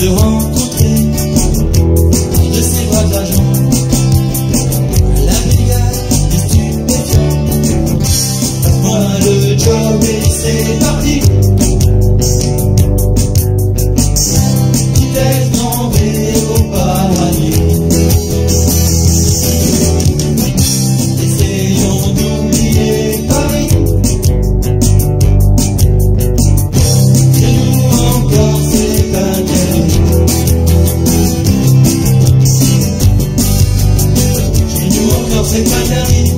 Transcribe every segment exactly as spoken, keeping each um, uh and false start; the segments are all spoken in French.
de rencontrer de ces braves agents la brigade des stupéfiants. Passe-moi le job et c'est parti. Vitesse grand V au paradis. Essayons d'oublier Paris. Chez nous encore c'est interdit. Chez nous encore c'est interdit.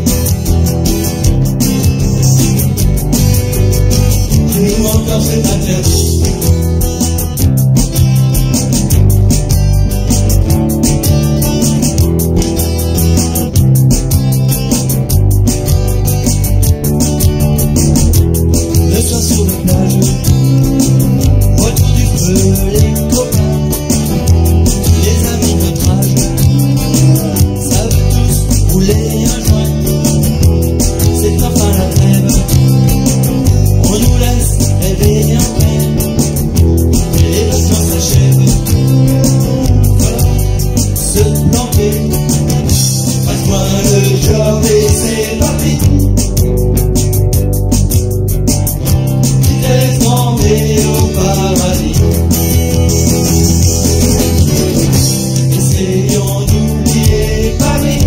Chez nous encore c'est interdit. Sur la plage, autour du feu, les copains, les amis de notre âge, savent tous rouler un joint. C'est enfin la trêve, on nous laisse rêver un peu, et les vacances s'achèvent. Voilà, se planquer, passe-moi le job et c'est parti. Au paradis. Essayons d'oublier Paris.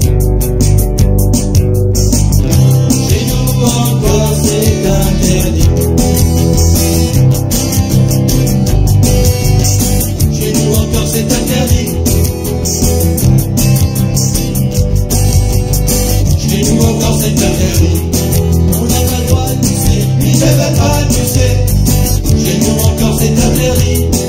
Chez nous encore c'est interdit. Chez nous encore c'est interdit. Chez nous encore c'est interdit. On n'a pas le droit, tu sais, il ne va pas, tu sais. Chez nous encore c'est interdit.